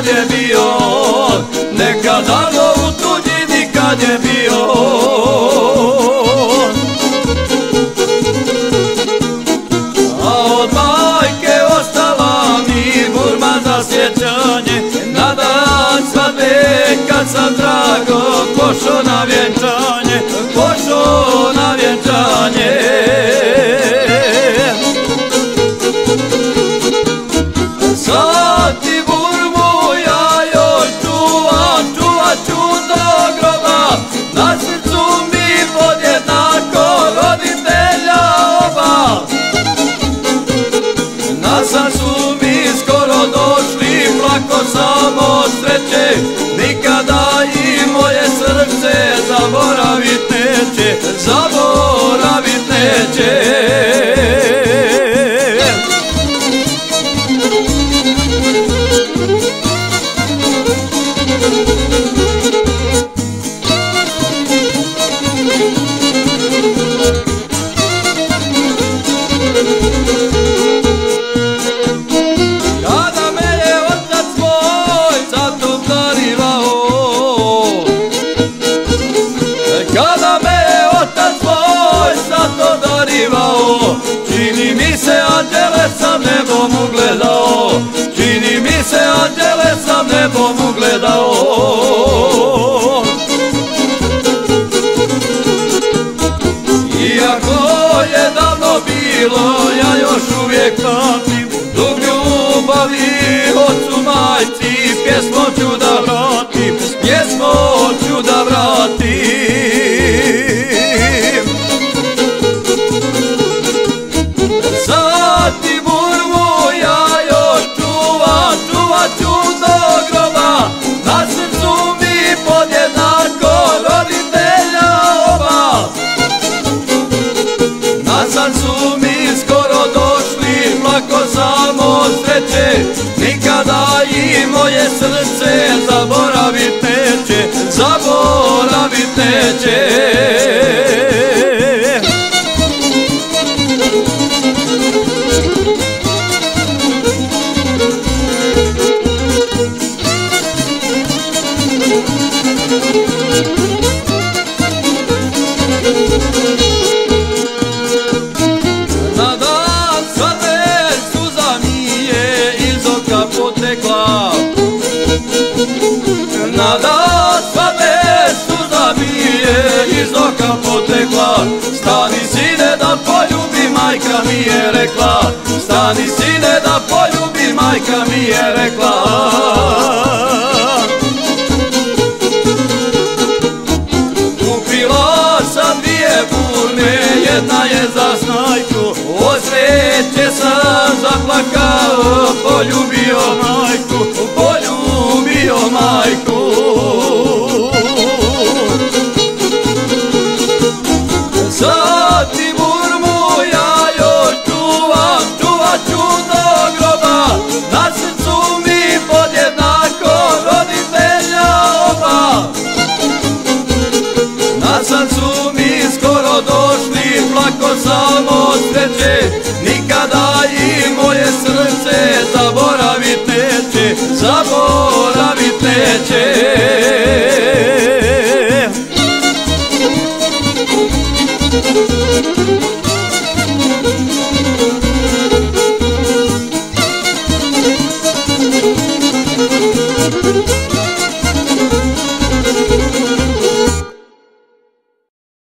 kad je bio, nekad davno u tuđini kad je bio. A od majke ostala mi burma za sjećanje, na dan svadbe kad sam drago pošao na vjenčanje, pošao na vjenčanje. Sad ti burmu ja još čuvam, čuvat ću do groba, na srcu mi podjednako roditelja oba. Na san su mi skoro došli, plako samo sreće, nikada i moje srce zaboravit neće, zaboravit neće. Kada me je otac moj za to darivao, kada me je otac moj za to darivao, čini mi se anđele sam nebom ugledao, čini mi se anđele sam nebom ugledao. Iako je davno bilo, ja još uvijek pamtim dug ljubavi ocu majci, pjesmom ću da vratim, pjesmom ću da vratim. Sad ti burmu ja još čuvam, čuvat ću do groba, na srcu mi podjednako roditelja oba. Na san su mi skoro došli, plako samo sreće, nikada i moje srce zaboravit neće, zaboravit neće. Na dan svadbe suza mi je iz oka potekla, na dan svadbe suza mi je iz oka potekla. Stani sine da poljubi, majka mi je rekla, stani sine da poljubi, majka mi je rekla. Kupila sam dvije burme, jedna je za Snajku, od sreće sam zaplakao, poljubio majku, poljubio majku. Sad ti burmu ja još čuvam, čuvat ću do groba, na srcu mi podjednako roditelja oba. Na san su mi skoro došli, plako samo sreće,